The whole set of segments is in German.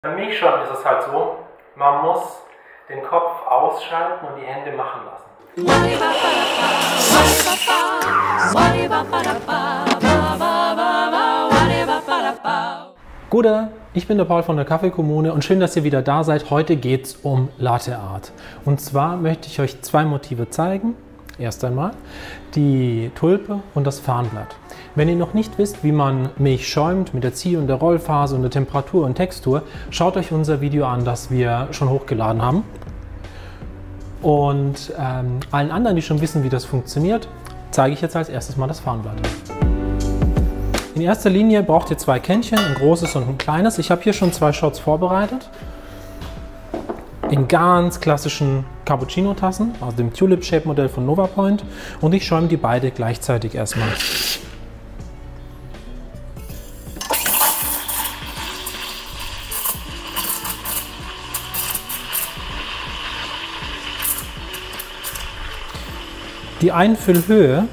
Bei Milchschaum ist es halt so, man muss den Kopf ausschalten und die Hände machen lassen. Gute, ich bin der Paul von der Kaffeekommune und schön, dass ihr wieder da seid. Heute geht es um Latte Art. Und zwar möchte ich euch zwei Motive zeigen. Erst einmal die Tulpe und das Farnblatt. Wenn ihr noch nicht wisst, wie man Milch schäumt mit der Zieh- und der Rollphase und der Temperatur und Textur, schaut euch unser Video an, das wir schon hochgeladen haben. Und allen anderen, die schon wissen, wie das funktioniert, zeige ich jetzt als erstes mal das Farnblatt. In erster Linie braucht ihr zwei Kännchen, ein großes und ein kleines. Ich habe hier schon zwei Shots vorbereitet. In ganz klassischen Cappuccino-Tassen, also dem Tulip-Shape-Modell von NovaPoint. Und ich schäume die beide gleichzeitig erstmal. Die Einfüllhöhe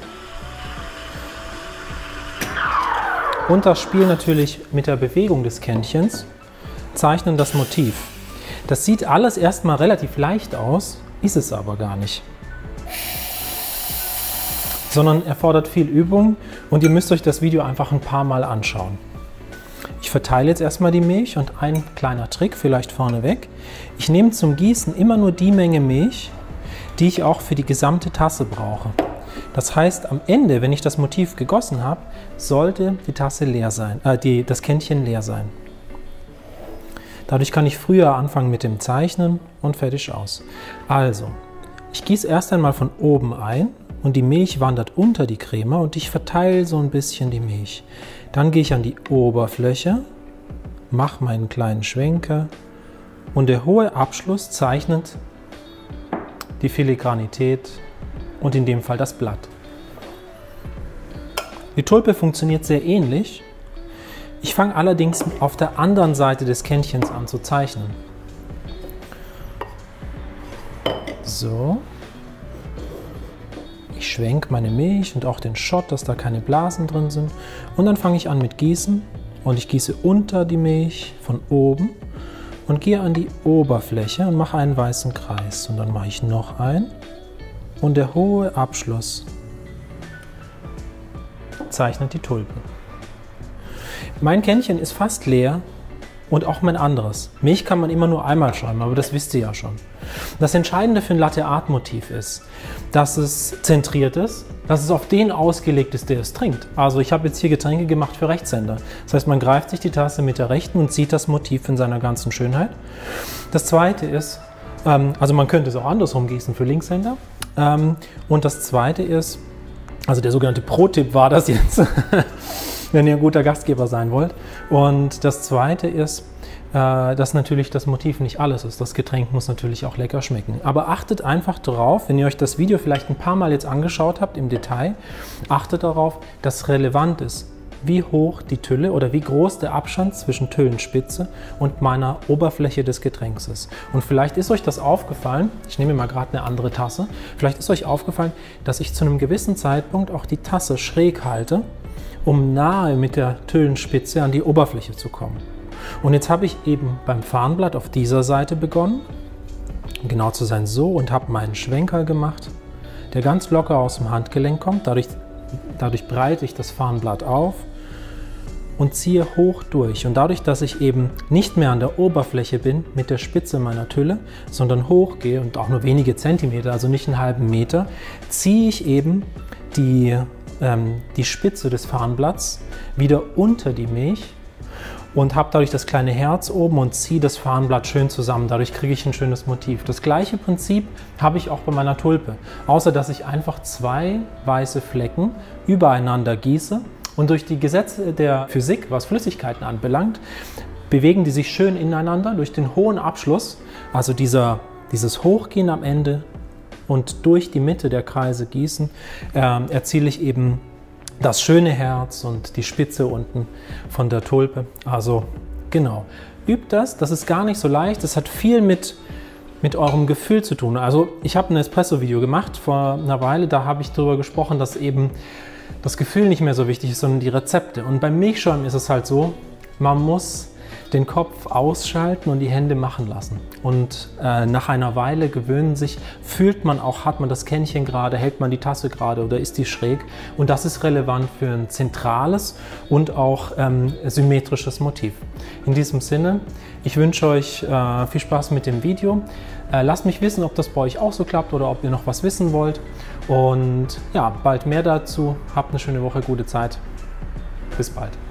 und das Spiel natürlich mit der Bewegung des Kännchens zeichnen das Motiv. Das sieht alles erstmal relativ leicht aus, ist es aber gar nicht. Sondern erfordert viel Übung und ihr müsst euch das Video einfach ein paar Mal anschauen. Ich verteile jetzt erstmal die Milch und ein kleiner Trick, vielleicht vorneweg. Ich nehme zum Gießen immer nur die Menge Milch, die ich auch für die gesamte Tasse brauche. Das heißt, am Ende, wenn ich das Motiv gegossen habe, sollte die Tasse leer sein, das Kännchen leer sein. Dadurch kann ich früher anfangen mit dem Zeichnen und fertig aus. Also, ich gieße erst einmal von oben ein und die Milch wandert unter die Creme und ich verteile so ein bisschen die Milch. Dann gehe ich an die Oberfläche, mache meinen kleinen Schwenker und der hohe Abschluss zeichnet die Filigranität und in dem Fall das Blatt. Die Tulpe funktioniert sehr ähnlich. Ich fange allerdings auf der anderen Seite des Kännchens an zu zeichnen. So. Ich schwenke meine Milch und auch den Shot, dass da keine Blasen drin sind. Und dann fange ich an mit Gießen und ich gieße unter die Milch von oben und gehe an die Oberfläche und mache einen weißen Kreis. Und dann mache ich noch einen und der hohe Abschluss zeichnet die Tulpe. Mein Kännchen ist fast leer und auch mein anderes. Milch kann man immer nur einmal schäumen, aber das wisst ihr ja schon. Das Entscheidende für ein Latte Art Motiv ist, dass es zentriert ist, dass es auf den ausgelegt ist, der es trinkt. Also ich habe jetzt hier Getränke gemacht für Rechtshänder. Das heißt, man greift sich die Tasse mit der rechten und sieht das Motiv in seiner ganzen Schönheit. Das zweite ist, also man könnte es auch andersrum gießen für Linkshänder. Und das zweite ist, also der sogenannte Pro-Tipp war das jetzt, wenn ihr ein guter Gastgeber sein wollt. Und das zweite ist, dass natürlich das Motiv nicht alles ist. Das Getränk muss natürlich auch lecker schmecken. Aber achtet einfach darauf, wenn ihr euch das Video vielleicht ein paar Mal jetzt angeschaut habt im Detail, achtet darauf, dass relevant ist, wie hoch die Tülle oder wie groß der Abstand zwischen Tüllenspitze und meiner Oberfläche des Getränks ist. Und vielleicht ist euch das aufgefallen, ich nehme mal gerade eine andere Tasse, vielleicht ist euch aufgefallen, dass ich zu einem gewissen Zeitpunkt auch die Tasse schräg halte, um nahe mit der Tüllenspitze an die Oberfläche zu kommen. Und jetzt habe ich eben beim Farnblatt auf dieser Seite begonnen, um genau zu sein so, und habe meinen Schwenker gemacht, der ganz locker aus dem Handgelenk kommt. Dadurch breite ich das Farnblatt auf und ziehe hoch durch. Und dadurch, dass ich eben nicht mehr an der Oberfläche bin mit der Spitze meiner Tülle, sondern hochgehe und auch nur wenige Zentimeter, also nicht einen halben Meter, ziehe ich eben die Spitze des Farnblatts wieder unter die Milch und habe dadurch das kleine Herz oben und ziehe das Farnblatt schön zusammen. Dadurch kriege ich ein schönes Motiv. Das gleiche Prinzip habe ich auch bei meiner Tulpe, außer dass ich einfach zwei weiße Flecken übereinander gieße und durch die Gesetze der Physik, was Flüssigkeiten anbelangt, bewegen die sich schön ineinander durch den hohen Abschluss, also dieses Hochgehen am Ende und durch die Mitte der Kreise gießen, erziele ich eben das schöne Herz und die Spitze unten von der Tulpe. Also genau, übt das ist gar nicht so leicht, das hat viel mit eurem Gefühl zu tun. Also ich habe ein Espresso-Video gemacht vor einer Weile, da habe ich darüber gesprochen, dass eben das Gefühl nicht mehr so wichtig ist, sondern die Rezepte. Und beim Milchschaum ist es halt so, man muss den Kopf ausschalten und die Hände machen lassen. Und nach einer Weile fühlt man auch, hat man das Kännchen gerade, hält man die Tasse gerade oder ist die schräg. Und das ist relevant für ein zentrales und auch symmetrisches Motiv. In diesem Sinne, ich wünsche euch viel Spaß mit dem Video. Lasst mich wissen, ob das bei euch auch so klappt oder ob ihr noch was wissen wollt. Und ja, bald mehr dazu. Habt eine schöne Woche, gute Zeit. Bis bald.